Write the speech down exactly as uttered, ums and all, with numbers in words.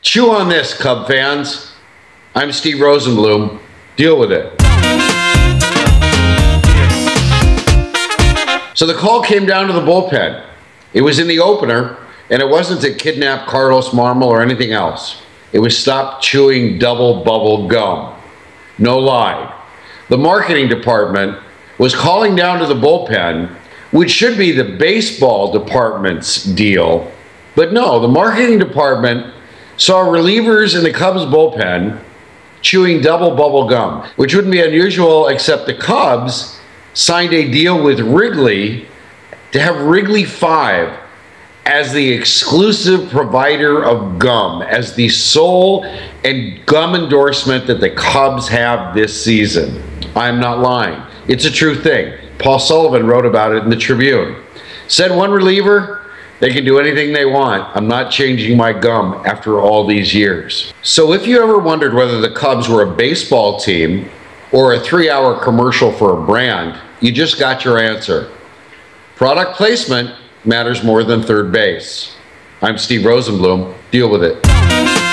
Chew on this, Cub fans. I'm Steve Rosenbloom. Deal with it. So the call came down to the bullpen. It was in the opener, and it wasn't to kidnap Carlos Marmol or anything else. It was stop chewing double bubble gum. No lie. The marketing department was calling down to the bullpen, which should be the baseball department's deal. But no, the marketing department saw relievers in the Cubs bullpen chewing double bubble gum, which wouldn't be unusual, except the Cubs signed a deal with Wrigley to have Wrigley five as the exclusive provider of gum, as the sole and gum endorsement that the Cubs have this season. I'm not lying. It's a true thing. Paul Sullivan wrote about it in the Tribune. Said one reliever, they can do anything they want. I'm not changing my gum after all these years. So if you ever wondered whether the Cubs were a baseball team or a three-hour commercial for a brand, you just got your answer. Product placement matters more than third base. I'm Steve Rosenbloom. Deal with it.